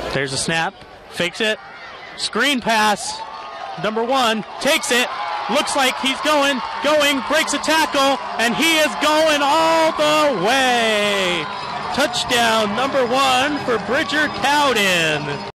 There's a snap. Fakes it. Screen pass. Number 1 takes it. Looks like he's going, breaks a tackle, and he is going all the way. Touchdown number 1 for Bridger Cowdin.